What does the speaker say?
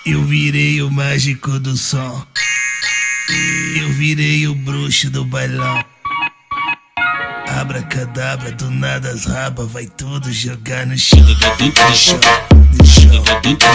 Eu virei o mágico do som. Eu virei o bruxo do bailão. Abracadabra, do nada as rabas vai tudo jogar no chão. No chão, no chão.